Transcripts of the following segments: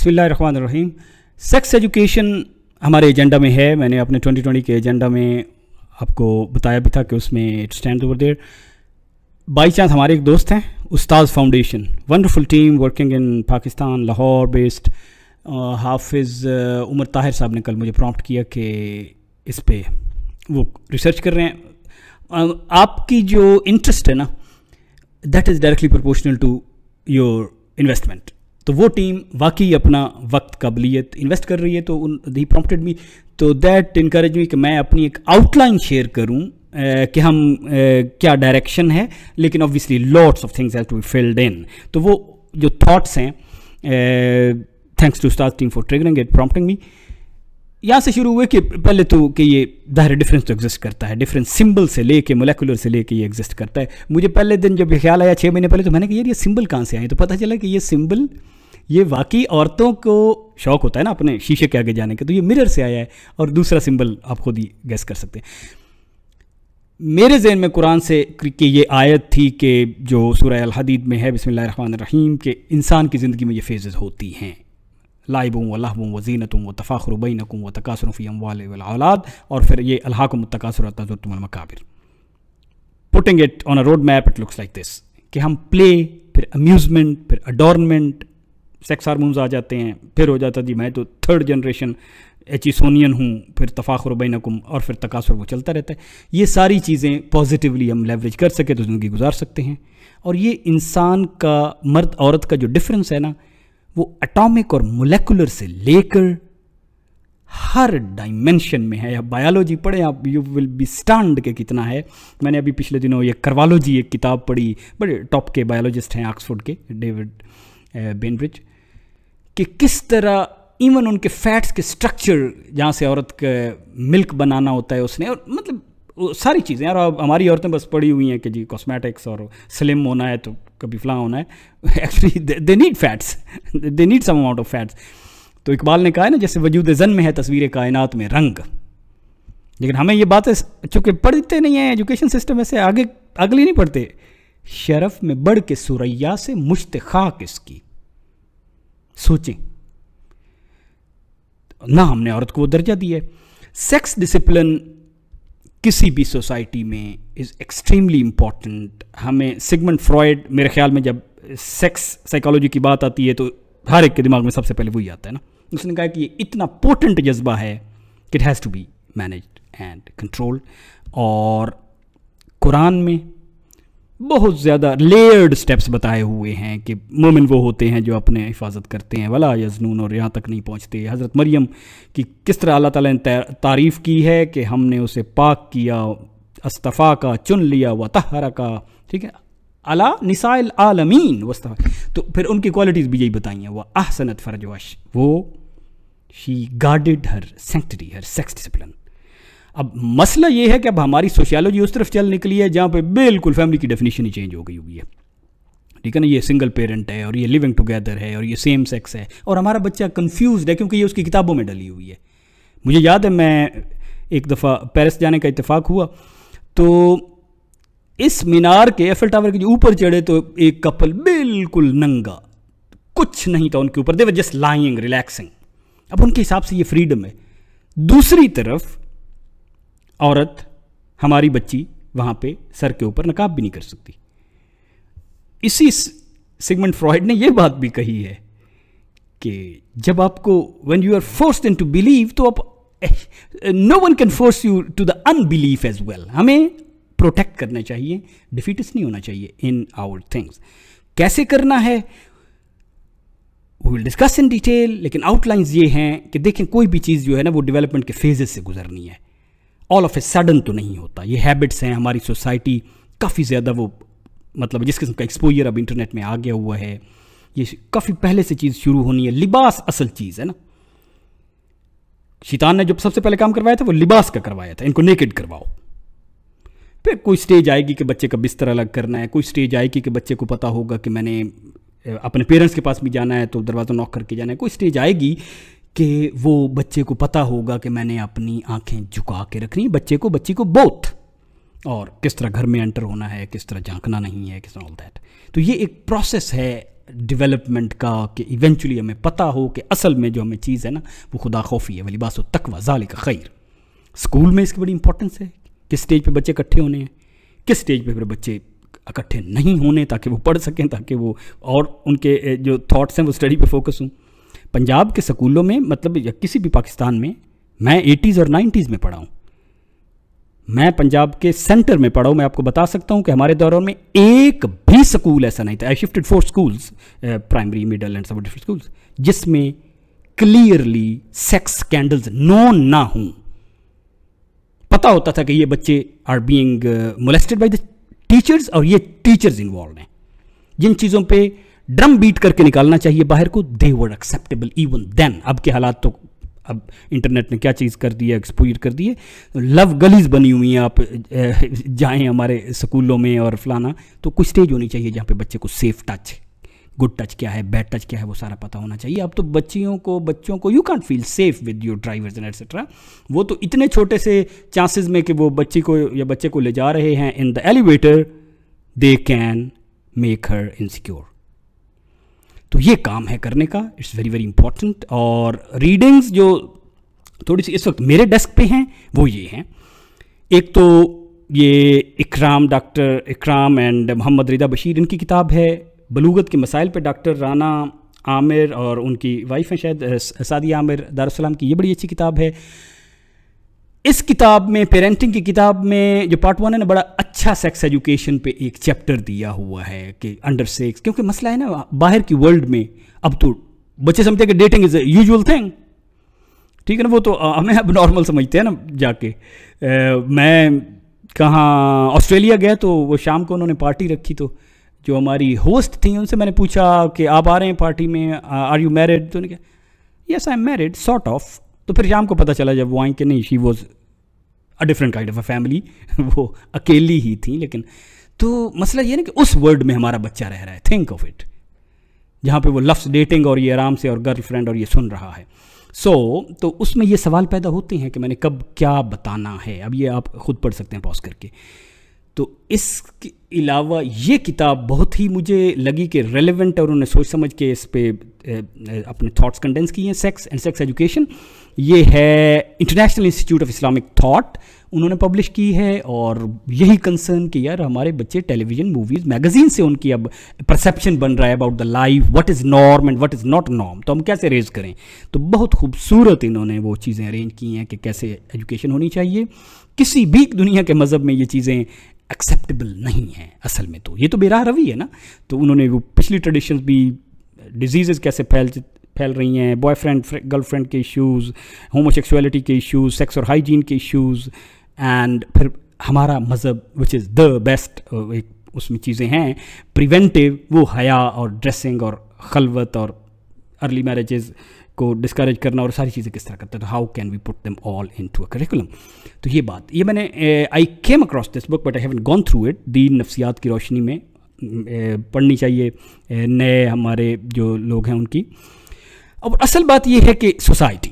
बिस्मिल्लाहिर्रहमानिर्रहीम। Sex education हमारे agenda में है। मैंने अपने 2020 के एजेंडा में आपको बताया भी था कि उसमें it stands over there. By chance हमारे एक दोस्त हैं, Ustad foundation, wonderful team working in Pakistan, Lahore based. Hafiz Umar Tahir साहब ने कल मुझे प्रॉम्प्ट किया कि इस पे वो रिसर्च कर रहे हैं। आपकी जो इंटरेस्ट है ना, that is directly proportional to your investment. तो वो टीम वाकई अपना वक्त, काबिलियत इन्वेस्ट कर रही है। तो दी प्रॉम्प्टेड मी, तो दैट इनकरेज मी कि मैं अपनी एक आउटलाइन शेयर करूं कि हम क्या डायरेक्शन है, लेकिन obviously lots of things have to be filled in. तो वो जो थॉट्स हैं, thanks to Ustad team for triggering it, prompting me. यहाँ से शुरू हुए कि पहले तो कि ये ज़ाहिर डिफरेंस तो एग्जिस्ट करता है, डिफरेंस सिंबल से लेके मोलेकुलर से लेके ये एग्जिस्ट करता है। मुझे पहले दिन जब ये ख्याल आया 6 महीने पहले, तो मैंने कहा यार ये सिंबल कहाँ से आए, तो पता चला कि ये सिंबल, ये वाकई औरतों को शौक होता है ना अपने शीशे के आगे जाने का, तो ये मिरर से आया है। और दूसरा सिंबल आप खुद ही गेस कर सकते हैं। मेरे ज़हन में कुरान से कि ये आयत थी कि जो सूरह अल हदीद में है, बिस्मिल्लाहिर्रहमानिर्रहीम, के इंसान की ज़िंदगी में ये फेजेस होती हैं, लाइबुम व लहबुम व ज़ीनतुम व तफ़ाख़ुरु बैनकुम व तकासुरुन फ़ी अम्वालि वल औलाद, और फिर ये अलहाकुमुत तकासुरु हत्ता ज़ुरतुमुल मकाबिर। Putting it on a road map, it looks like this कि हम प्ले, फिर अम्यूज़मेंट, फिर अडॉर्नमेंट, सेक्स हार्मोन्स आ जाते हैं, फिर हो जाता जी मैं तो 3rd जनरेशन एचिसोनियन हूँ, फिर तफ़ाख़ुरु बैनकुम, और फिर तकासुर वो चलता रहता है। ये सारी चीज़ें पॉजिटिवली हम लेवरेज कर सके तो ज़िंदगी गुजार सकते हैं। और ये इंसान का, मर्द औरत का जो डिफरेंस है ना, वो एटॉमिक और मोलेकुलर से लेकर हर डायमेंशन में है। आप बायोलॉजी पढ़ें, आप यू विल बी स्टन्ड के कितना है। मैंने अभी पिछले दिनों ये करवालोजी एक किताब पढ़ी, बड़े टॉप के बायोलॉजिस्ट हैं ऑक्सफोर्ड के, डेविड बेनब्रिज, कि किस तरह इवन उनके फैट्स के स्ट्रक्चर, जहाँ से औरत का मिल्क बनाना होता है उसने, और मतलब वो सारी चीज़ें। यार हमारी औरतें बस पड़ी हुई हैं कि जी कॉस्मेटिक्स और स्लिम होना है तो कभी फलां होना है। Actually they need fats, they need some amount of fats. तो इकबाल ने कहा है ना, जैसे वजूद ज़न में है तस्वीर कायनात में रंग। लेकिन हमें ये बातें चूँकि पढ़ते नहीं हैं, एजुकेशन सिस्टम ऐसे आगे अगली नहीं पढ़ते। शरफ में बढ़ के सुरैया से मुश्त खाक इसकी, सोचें ना, हमने औरत को वो दर्जा दिया है। सेक्स डिसिप्लिन किसी भी सोसाइटी में इज़ एक्सट्रीमली इम्पॉर्टेंट। हमें सिगमंड फ्रॉयड, मेरे ख्याल में जब सेक्स साइकोलॉजी की बात आती है तो हर एक के दिमाग में सबसे पहले वही आता है ना। उसने कहा कि ये इतना पोटेंट जज्बा है कि it has to be managed and controlled. और कुरान में बहुत ज़्यादा लेयर्ड स्टेप्स बताए हुए हैं कि मोमिन वो होते हैं जो अपने हिफाजत करते हैं, वला यज़नून, और यहाँ तक नहीं पहुँचते। हज़रत मरियम की किस तरह अल्लाह ताला ने तारीफ़ की है कि हमने उसे पाक किया, अस्तफ़ा का, चुन लिया, व तहरा का, ठीक है, अला निसाइल आलमीन वस्तफ़ा। तो फिर उनकी क्वालिटीज़ भी यही बताई हैं। वह अहसनत फ़रजवश, वो she guarded her sanctity, her sex discipline. अब मसला ये है कि अब हमारी सोशियोलॉजी उस तरफ चल निकली है जहाँ पे बिल्कुल फैमिली की डेफिनेशन ही चेंज हो गई हुई है, ठीक है ना। ये सिंगल पेरेंट है, और ये लिविंग टुगेदर है, और ये सेम सेक्स है, और हमारा बच्चा कंफ्यूज्ड है क्योंकि ये उसकी किताबों में डली हुई है। मुझे याद है, मैं एक दफ़ा पेरिस जाने का इत्तेफाक हुआ, तो इस मीनार के, एफिल टावर के जो ऊपर चढ़े, तो एक कपल बिल्कुल नंगा, कुछ नहीं था उनके ऊपर, they were just lying relaxing. अब उनके हिसाब से ये फ्रीडम है। दूसरी तरफ औरत, हमारी बच्ची, वहाँ पे सर के ऊपर नकाब भी नहीं कर सकती। इसी सिगमंड फ्रॉयड ने ये बात भी कही है कि जब आपको, when you are forced into believe, तो आप, no one can force you to the unbelief as well. हमें प्रोटेक्ट करना चाहिए, डिफीटिस्ट नहीं होना चाहिए इन आवर थिंग्स। कैसे करना है we will discuss in detail, लेकिन आउटलाइंस ये हैं कि देखें, कोई भी चीज़ जो है ना, वो डेवलपमेंट के फेजेस से गुजरनी है। ऑल ऑफ ए सडन तो नहीं होता। ये हैबिट्स हैं, हमारी सोसाइटी काफ़ी ज़्यादा वो, मतलब जिस किस्म का एक्सपोजर अब इंटरनेट में आ गया हुआ है, ये काफ़ी पहले से चीज़ शुरू होनी है। लिबास असल चीज़ है ना। शैतान ने जो सबसे पहले काम करवाया था वो लिबास का करवाया था, इनको नेकेड करवाओ। फिर कोई स्टेज आएगी कि बच्चे का बिस्तर अलग करना है, कोई स्टेज आएगी कि बच्चे को पता होगा कि मैंने अपने पेरेंट्स के पास भी जाना है तो दरवाज़ा नॉक करके जाना है। कोई स्टेज आएगी कि वो बच्चे को पता होगा कि मैंने अपनी आंखें झुका के रखनी, बच्चे को बोथ, और किस तरह घर में एंटर होना है, किस तरह झांकना नहीं है, किस तरह ऑल दैट। तो ये एक प्रोसेस है डेवलपमेंट का, कि इवेंचुअली हमें पता हो कि असल में जो हमें चीज़ है ना वो खुदा खौफी है, वली बात हो तकवा ज़ालिका खैर। स्कूल में इसकी बड़ी इंपॉर्टेंस है, किस स्टेज पे बच्चे इकट्ठे होने हैं, किस स्टेज पे फिर बच्चे इकट्ठे नहीं होने, ताकि वो पढ़ सकें, ताकि वो और उनके जो थॉट्स हैं वो स्टडी पे फोकस हों। पंजाब के स्कूलों में, मतलब या किसी भी पाकिस्तान में, मैं 80s और 90s में पढ़ा हूँ, मैं पंजाब के सेंटर में पढ़ा हूँ। मैं आपको बता सकता हूँ कि हमारे दौरान में एक भी स्कूल ऐसा नहीं था, I shifted 4 schools, primary, middle and सब डिफरेंट स्कूल्स, जिसमें क्लियरली सेक्स स्कैंडल्स नोन ना हों। पता होता था कि ये बच्चे are being molested by the teachers और ये टीचर्स इन्वॉल्व हैं। जिन चीज़ों पे ड्रम बीट करके निकालना चाहिए बाहर को, they were acceptable even then. अब के हालात तो, अब इंटरनेट ने क्या चीज़ कर दी है, एक्सपोज कर दी है, लव गलीज बनी हुई हैं। आप जाएं हमारे स्कूलों में और फलाना, तो कोई स्टेज होनी चाहिए जहाँ पे बच्चे को सेफ टच, गुड टच क्या है, बैड टच क्या है, वो सारा पता होना चाहिए। अब तो बच्चों को you can't feel safe with your drivers and etcetera. वो तो इतने छोटे से चांसेस में कि वो बच्ची को या बच्चे को ले जा रहे हैं in the elevator, they can make her insecure. तो ये काम है करने का, इट्स वेरी वेरी इंपॉर्टेंट। और रीडिंग्स जो थोड़ी सी इस वक्त मेरे डेस्क पे हैं वो ये हैं। एक तो ये इकराम, डॉक्टर इकराम एंड मोहम्मद रिदा बशीर, इनकी किताब है बलूगत के मसाइल पे, डॉक्टर राना आमिर और उनकी वाइफ हैं शायद सादिया आमिर दारुस्सलाम की, ये बड़ी अच्छी किताब है। इस किताब में, पेरेंटिंग की किताब में, जो पार्ट 1 है ना, बड़ा अच्छा सेक्स एजुकेशन पे एक चैप्टर दिया हुआ है कि अंडर 6, क्योंकि मसला है ना बाहर की वर्ल्ड में, अब तो बच्चे समझते हैं कि dating is a usual thing, ठीक है ना, वो तो हमें अब नॉर्मल समझते हैं ना। जाके मैं कहाँ ऑस्ट्रेलिया गया तो वो शाम को उन्होंने पार्टी रखी, तो जो हमारी होस्ट थी उनसे मैंने पूछा कि आप आ रहे हैं पार्टी में, आर यू मैरिड? तो उन्होंने कहा yes I am married sort of. तो फिर शाम को पता चला जब वो आई कि नहीं, she was a different kind of a family, वो अकेली ही थी। लेकिन तो मसला ये ना कि उस वर्ल्ड में हमारा बच्चा रह रहा है, थिंक ऑफ इट, जहाँ पे वो लफ्ज़ डेटिंग और ये आराम से और गर्लफ्रेंड और ये सुन रहा है। तो उसमें ये सवाल पैदा होते हैं कि मैंने कब क्या बताना है। अब ये आप खुद पढ़ सकते हैं पॉज करके। तो इसके अलावा ये किताब बहुत ही मुझे लगी कि रेलेवेंट, और उन्होंने सोच समझ के इस पे अपने थॉट्स कंडेंस किए हैं, सेक्स एंड सेक्स एजुकेशन। ये है international institute of Islamic thought, उन्होंने पब्लिश की है। और यही कंसर्न कि यार हमारे बच्चे टेलीविज़न, मूवीज़, मैगजीन से उनकी अब परसेप्शन बन रहा है about the life, what is norm and what is not norm, तो हम कैसे रेज करें। तो बहुत खूबसूरत इन्होंने वो चीज़ें अरेंज की हैं कि कैसे एजुकेशन होनी चाहिए। किसी भी दुनिया के मज़हब में ये चीज़ें एक्सेप्टेबल नहीं है असल में, तो ये तो बेराह रवि है ना। तो उन्होंने वो पिछली ट्रेडिशंस भी, डिजीज़ कैसे फैल रही हैं, बॉयफ्रेंड गर्लफ्रेंड के इश्यूज़, होमोसेक्सुअलिटी के इश्यूज़, सेक्स और हाइजीन के इश्यूज़, एंड फिर हमारा मज़हब विच इज़ द बेस्ट, एक उसमें चीज़ें हैं प्रिवेंटिव, वो हया और ड्रेसिंग और खलवत और अर्ली मैरिजेज़ को डिस्करेज करना और सारी चीज़ें किस तरह करते हैं। तो how can we put them all into a curriculum. तो ये बात, ये मैंने I came across this book but I haven't gone through it. दीन नफ्सियात की रोशनी में पढ़नी चाहिए नए हमारे जो लोग हैं उनकी। और असल बात ये है कि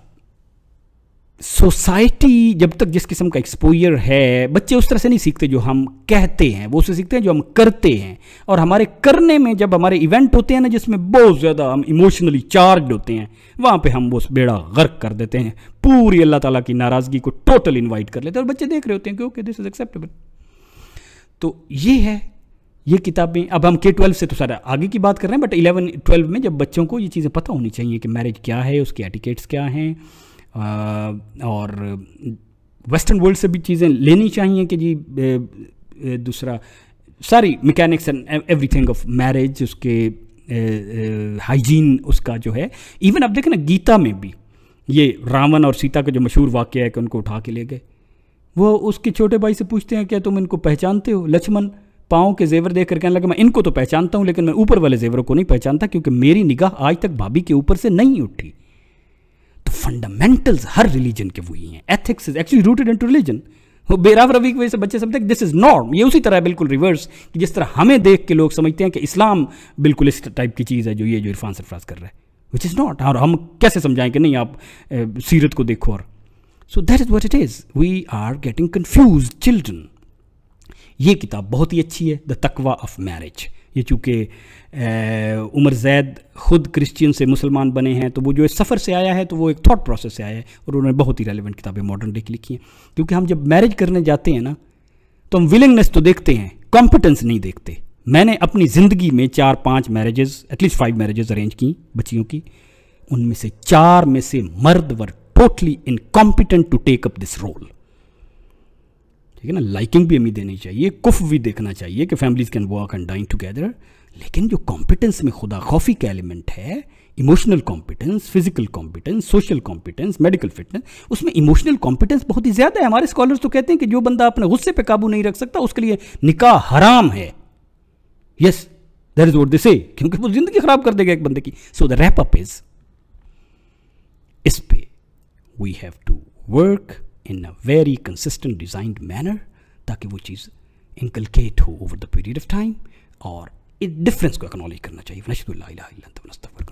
सोसाइटी जब तक जिस किस्म का एक्सपोजर है, बच्चे उस तरह से नहीं सीखते जो हम कहते हैं, वो उससे सीखते हैं जो हम करते हैं। और हमारे करने में जब हमारे इवेंट होते हैं ना, जिसमें बहुत ज़्यादा हम इमोशनली चार्ज होते हैं, वहाँ पे हम वो बेड़ा गर्क कर देते हैं, पूरी अल्लाह ताला की नाराज़गी को टोटल इन्वाइट कर लेते हैं, और बच्चे देख रहे होते हैं कि ओके दिस इज़ एक्सेप्टेबल। तो ये है ये किताबें। अब हम K-12 से तो सारा आगे की बात कर रहे हैं, बट 11-12 में जब बच्चों को ये चीज़ें पता होनी चाहिए कि मैरिज क्या है, उसके एटिकेट्स क्या हैं, और वेस्टर्न वर्ल्ड से भी चीज़ें लेनी चाहिए कि जी दूसरा सारी mechanics and everything of marriage, उसके हाइजीन उसका जो है। इवन आप देखें ना गीता में भी ये रावण और सीता का जो मशहूर वाक़या है कि उनको उठा के ले गए, वो उसके छोटे भाई से पूछते हैं क्या तुम इनको पहचानते हो? लक्ष्मण पाँव के जेवर देख कर कहने लगा मैं इनको तो पहचानता हूँ, लेकिन मैं ऊपर वाले जेवरों को नहीं पहचानता, क्योंकि मेरी निगाह आज तक भाभी के ऊपर से नहीं उठी। तो फंडामेंटल्स हर रिलीजन के वही हैं। Ethics is actually rooted into religion. बेराव रवि की वजह से बच्चे समझते हैं दिस इज नॉर्म। ये उसी तरह है बिल्कुल रिवर्स, कि जिस तरह हमें देख के लोग समझते हैं कि इस्लाम बिल्कुल इस टाइप की चीज़ है जो ये जो इरफान सरफराज कर रहा है, विच इज़ नॉट। और हम कैसे समझाएं कि नहीं आप सीरत को देखो। और so that is what it is, we are getting confused children. ये किताब बहुत ही अच्छी है, द तकवा ऑफ मैरिज। ये चूँकि उमर ज़ैद ख़ुद क्रिश्चियन से मुसलमान बने हैं, तो वो जो सफ़र से आया है तो वो एक थॉट प्रोसेस से आया है, और उन्होंने बहुत ही रेलेवेंट किताबें मॉडर्न डे की लिखी हैं। क्योंकि हम जब मैरिज करने जाते हैं ना, तो हम विलिंगनेस तो देखते हैं, कॉम्पिटेंस नहीं देखते। मैंने अपनी ज़िंदगी में 4-5 मैरिजेस, एटलीस्ट 5 मैरिजेस अरेंज की बच्चियों की, उनमें से 4 में से मर्द were totally incompetent to take up this role. ठीक है ना, लाइकिंग भी हमें देनी चाहिए, कुफ भी देखना चाहिए कि families can work and dine together, लेकिन जो कॉम्पिटेंस में खुदा खौफी का एलिमेंट है, emotional competence, physical competence, social competence, medical fitness, उसमें इमोशनल कॉम्पिटेंस बहुत ही ज़्यादा है। हमारे स्कॉलर्स तो कहते हैं कि जो बंदा अपने गुस्से पे काबू नहीं रख सकता उसके लिए निकाह हराम है। Yes, that is what they say, क्योंकि वो जिंदगी खराब कर देगा एक बंदे की। So the wrap up is, इस पे we have to work in a very consistent designed manner, ताकि वो चीज़ इनकलकेट हो over the period of time, और इस डिफरेंस को एक्नॉलेज करना चाहिए।